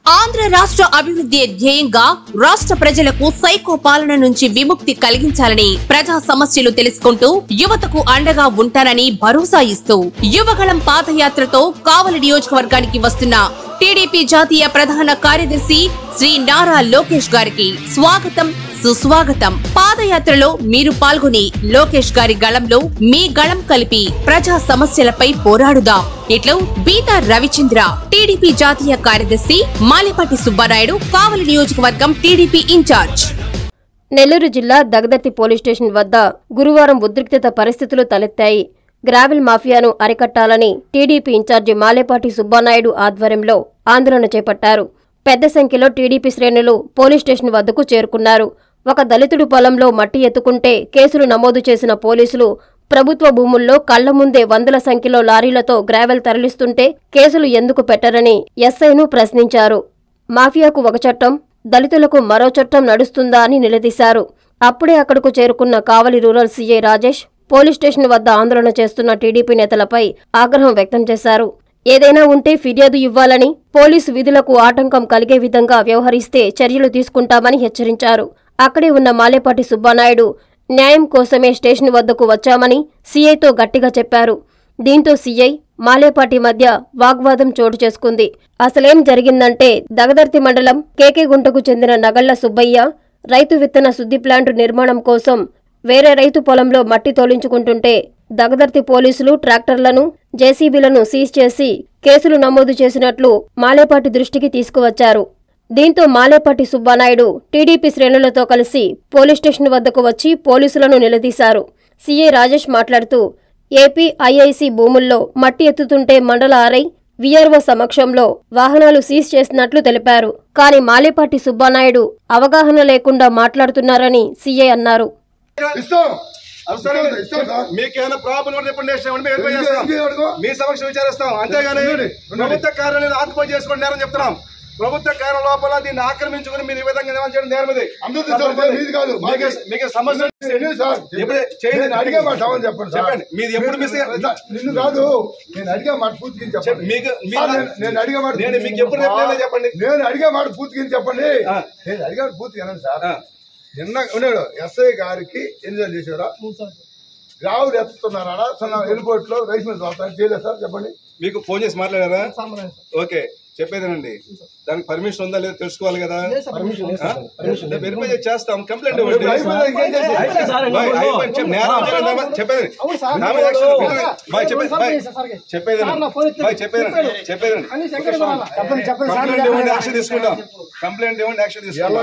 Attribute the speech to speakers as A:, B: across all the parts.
A: ఆంధ్ర రాష్ట్ర అభివృద్ధి ధ్యేయంగా రాష్ట్ర ప్రజలకు సైకో పాలన నుంచి విముక్తి కలిగించాలని ప్రజా సమస్యలు తెలుసుకుంటూ యువతకు అండగా ఉంటానని భరోసా ఇస్తూ యువగళం పాదయాత్రతో కావలి నియోజకవర్గానికి వస్తున్న టీడీపీ జాతీయ ప్రధాన కార్యదర్శి శ్రీ నారా లోకేష్ గారికి స్వాగతం సుస్వాగతం। పాదయాత్రలో మీరు పాల్గొని లోకేష్ గారి గళంలో మీ గళం కలిపి ప్రజా సమస్యలపై పోరాడుదాం। ఇట్లు బీతా రవిచంద్ర, టీడీపీ జాతీయ కార్యదర్శి, మాలేపాటి సుబ్బారాయుడు, కావలి నియోజకవర్గం టీడీపీ ఇన్ఛార్జ్।
B: నెల్లూరు జిల్లా దగదర్తి పోలీస్ స్టేషన్ వద్ద గురువారం ఉద్రిక్తత పరిస్థితులు తలెత్తాయి। గ్రావెల్ మాఫియాను అరికట్టాలని టీడీపీ ఇన్ఛార్జి మాలేపాటి సుబ్బారాయుడు ఆధ్వర్యంలో ఆందోళన చేపట్టారు। పెద్ద సంఖ్యలో టీడీపీ శ్రేణులు పోలీస్ స్టేషన్ వద్దకు చేరుకున్నారు। ఒక దళితుడు పొలంలో మట్టి ఎత్తుకుంటే కేసులు నమోదు చేసిన పోలీసులు ప్రభుత్వ భూముల్లో కళ్ల ముందే వందల సంఖ్యలో లారీలతో గ్రావెల్ తరలిస్తుంటే కేసులు ఎందుకు పెట్టరని ఎస్ఐను ప్రశ్నించారు। మాఫియాకు ఒక చట్టం, దళితులకు మరో చట్టం నడుస్తుందా అని నిలదీశారు। అప్పుడే అక్కడకు చేరుకున్న Kavali rural CI Rajesh police station వద్ద ఆందోళన చేస్తున్న టీడీపీ నేతలపై ఆగ్రహం వ్యక్తం చేశారు। ఏదైనా ఉంటే ఫిర్యాదు ఇవ్వాలని, పోలీసు విధులకు ఆటంకం కలిగే విధంగా వ్యవహరిస్తే చర్యలు తీసుకుంటామని హెచ్చరించారు। అక్కడే ఉన్న మాలేపాటి సుబ్బారాయుడు న్యాయం కోసమే స్టేషన్ వద్దకు వచ్చామని సీఐతో గట్టిగా చెప్పారు। దీంతో సీఐ, మాలేపాటి మధ్య వాగ్వాదం చోటు చేసుకుంది। అసలేం జరిగిందంటే దగదర్తి మండలం కేకేగుంటకు చెందిన నగళ్ల సుబ్బయ్య రైతు విత్తన శుద్ధి ప్లాంటు నిర్మాణం కోసం వేరే రైతు పొలంలో మట్టి తోలించుకుంటుంటే దగదర్తి పోలీసులు ట్రాక్టర్లను, జేసీబీలను సీజ్ చేసి కేసులు నమోదు చేసినట్లు మాలేపాటి దృష్టికి తీసుకువచ్చారు। దీంతో మాలేపాటి సుబ్బారాయుడు టీడీపీ శ్రేణులతో కలిసి పోలీస్ స్టేషన్ వద్దకు వచ్చి పోలీసులను నిలదీశారు। సీఐ రాజేష్ మాట్లాడుతూ ఏపీ ఐఐసీ భూముల్లో మట్టి ఎత్తుతుంటే మండల ఆర్ఐ, వీఆర్ఓ సమక్షంలో వాహనాలు సీజ్ చేసినట్లు తెలిపారు। కానీ మాలేపాటి సుబ్బారాయుడు అవగాహన లేకుండా మాట్లాడుతున్నారని సీఐ అన్నారు।
C: మీకేమైనా ప్రాబ్లం మీ సమక్షం విచారిస్తాం, అంతేగాని ప్రభుత్వ కార్యాలయం ఆక్యుపై చేసుకోండి నేరం చెప్తున్నాం। ప్రభుత్వ కార్యాలయం లోపల దీన్ని ఆక్రమించుకుని మీరు ఈ విధంగా నిర్మాణం చేయడం నేరం ఇది। మీకు సమస్య చెప్పండి, మీది ఎప్పుడు మిస్
D: నిన్ను కాదు, నేను అడిగే మాట పూర్తిగా చెప్పండి। నేను అడిగే మాట
C: మీకు ఎప్పుడు చెప్పండి,
D: నేను అడిగే మాట పూర్తిగా చెప్పండి। నేను అడిగే మాట పూర్తిగా సార్, నిన్న ఉన్నాడు ఎస్ఐ గారికి ఎన్నిసార్లు చేశారా? గ్రావులు ఎత్తుతున్నారా? ఎయిర్పోర్ట్ లో రైస్ మిల్ చేయలేదు సార్, చెప్పండి।
C: మీకు ఫోన్ చేసి మాట్లాడారా? ఓకే, చెప్పేదేనండి, దానికి పర్మిషన్ ఉందా లేదా తెలుసుకోవాలి కదా। వెరిఫై చేస్తాం, కంప్లైంట్ ఇవ్వండి। యాక్షన్ తీసుకుంటాం, కంప్లైంట్ ఇవ్వండి, యాక్షన్ తీసుకుంటాం।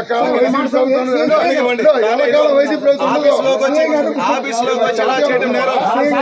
C: ఆఫీస్ లోకి వచ్చి అలా చేయడం నేరం।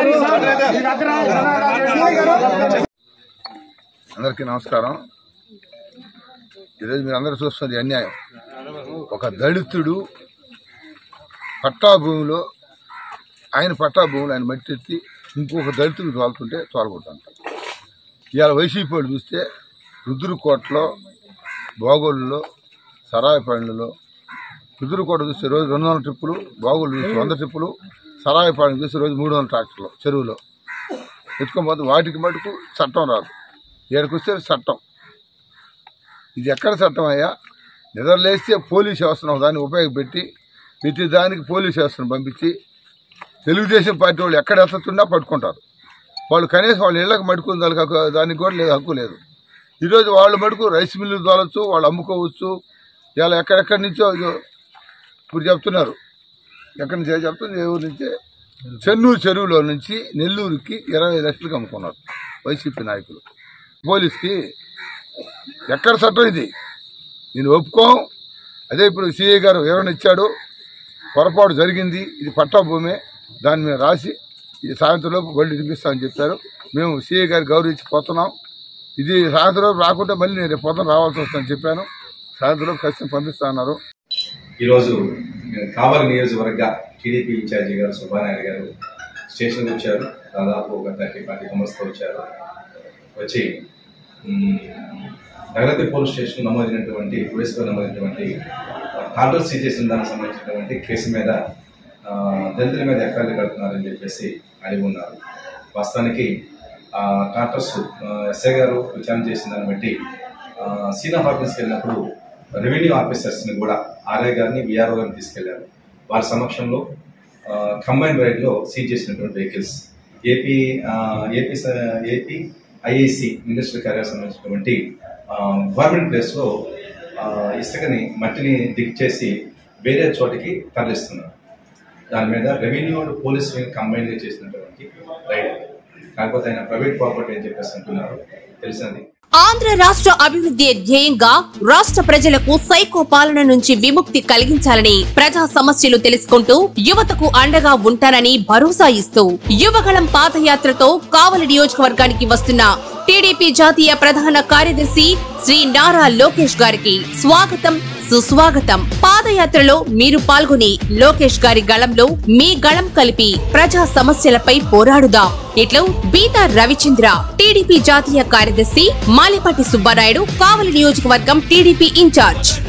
D: అందరికీ నమస్కారం। ఈరోజు మీరు అందరూ చూస్తున్నది అన్యాయం। ఒక దళితుడు పట్టా భూమిలో, ఆయన పట్టా భూమిలో ఆయన మట్టి ఇంకొక దళితుడు తోలుతుంటే తోలకూడదంట। ఇవాళ వైసీపీ వాళ్ళు చూస్తే రుద్రుకోటలో, బాగోళ్ళలో, సరాయపాడులో, రుద్రుకోట చూస్తే రోజు 200 ట్రిప్పులు, బాగోళ్ళు చూస్తే 100 ట్రిప్పులు, సరాయపాడును చూస్తే రోజు 300 ట్రాక్టర్లు చెరువులో ఎత్తుకోకపోతే వాటికి మటుకు చట్టం రాదు। ఇక్కడికి వస్తే చట్టం, ఇది ఎక్కడ చట్టం అయ్యా? నిద్రలేస్తే పోలీస్ వ్యవస్థను దాన్ని ఉపయోగపెట్టి ప్రతి దానికి పోలీస్ వ్యవస్థను పంపించి తెలుగుదేశం పార్టీ వాళ్ళు ఎక్కడ ఎత్తుతున్నా పట్టుకుంటారు। వాళ్ళు కనీసం వాళ్ళ ఇళ్లకు మడుకుని దానికి కూడా లేదు, హక్కు లేదు। ఈరోజు వాళ్ళు మటుకు రైస్ మిల్లు తోలచ్చు, వాళ్ళు అమ్ముకోవచ్చు। ఇలా ఎక్కడెక్కడి నుంచో ఇప్పుడు చెప్తున్నారు, ఎక్కడి నుంచో చెప్తుంది, ఏ ఊరు నుంచే చెన్నూరు చెరువులో నుంచి నెల్లూరుకి 20 లక్షలకు అమ్ముకున్నారు వైసీపీ నాయకులు। పోలీస్కి ఎక్కడ చట్టం ఇది? నేను ఒప్పుకోం। అదే ఇప్పుడు సిఐ గారు వివరణ ఇచ్చాడు, పొరపాటు జరిగింది, ఇది పట్టా భూమే, దాని మీద రాసి ఈ సాయంత్రంలోపు బళ్ళు వినిపిస్తామని చెప్పారు। మేము సిఐ గారికి గౌరవించిపోతున్నాం। ఇది సాయంత్రంలోపు రాకుంటే మళ్ళీ నేను రేపు పొద్దున రావాల్సి వస్తుందని చెప్పాను। సాయంత్రంలోపు ఖచ్చితంగా పంపిస్తా అన్నారు।
E: ఈరోజు కావలి నియోజకవర్గ టీడీపీ ఇన్ఛార్జి గారు సుబ్బారాయుడు గారు స్టేషన్కి వచ్చారు। దాదాపు ఒక 30-40 మెంబర్స్తో వచ్చారు। వచ్చి దగదర్తి పోలీస్ స్టేషన్ నమోదైనటువంటి పోలీసులో నమోదైనటువంటి ట్రాక్టర్ సీజ్ చేసిన దానికి సంబంధించినటువంటి కేసు మీద దళితుల మీద ఎఫ్ఐఆర్ కడుతున్నారని చెప్పేసి అడిగి ఉన్నారు। వాస్తవానికి ట్రాక్టర్స్ ఎస్ఐ గారు విచారణ చేసిన దాన్ని బట్టి సీనియర్ ఆఫీస్కి వెళ్ళినప్పుడు రెవెన్యూ ఆఫీసర్స్ని కూడా ఆర్ఐ గారిని విఆర్ఓ గారిని తీసుకెళ్లారు. వారి సమక్షంలో కంబైన్ రైడ్లో సీజ్ చేసినటువంటి వెహికల్స్ ఏపీ ఐఐసి ఇండస్ట్రియల్ కార్యాలయం సంబంధించినటువంటి గవర్నమెంట్ ప్లేస్లో ఇసుకని మట్టిని దిగ్ చేసి వేరే చోటికి తరలిస్తున్నారు. దాని మీద రెవెన్యూ పోలీసు కంబైన్గా చేసినటువంటి రైడ్. కాకపోతే ఆయన ప్రైవేట్ ప్రాపర్టీ అని చెప్పేసి అంటున్నారు. తెలిసింది.
A: ఆంధ్ర రాష్ట్ర అభివృద్ధి ధ్యేయంగా రాష్ట్ర ప్రజలకు సైకో పాలన నుంచి విముక్తి కలిగించాలని ప్రజా సమస్యలు తెలుసుకుంటూ యువతకు అండగా ఉంటానని భరోసా ఇస్తూ యువగళం పాదయాత్రతో కావలి నియోజకవర్గానికి వస్తున్న టీడీపీ జాతీయ ప్రధాన కార్యదర్శి శ్రీ నారా లోకేష్ గారికి స్వాగతం, సుస్వాగతం. పాదయాత్రలో మీరు పాల్గొని లోకేష్ గారి గళంలో మీ గళం కలిపి ప్రజా సమస్యలపై పోరాడుదాం. ఇట్లు బీతా రవిచంద్ర, టీడీపీ జాతీయ కార్యదర్శి, మాలేపాటి సుబ్బారాయుడు, కావలి నియోజకవర్గం టీడీపీ ఇన్ఛార్జ్.